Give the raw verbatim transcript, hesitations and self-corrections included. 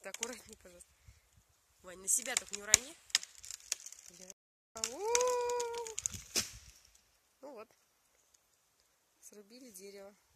Пожалуйста, аккуратней, пожалуйста. Вань, на себя только не урони. Ну вот, срубили дерево.